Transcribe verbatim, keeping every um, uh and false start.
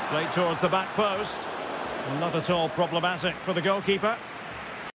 Played towards the back post. Not at all problematic for the goalkeeper.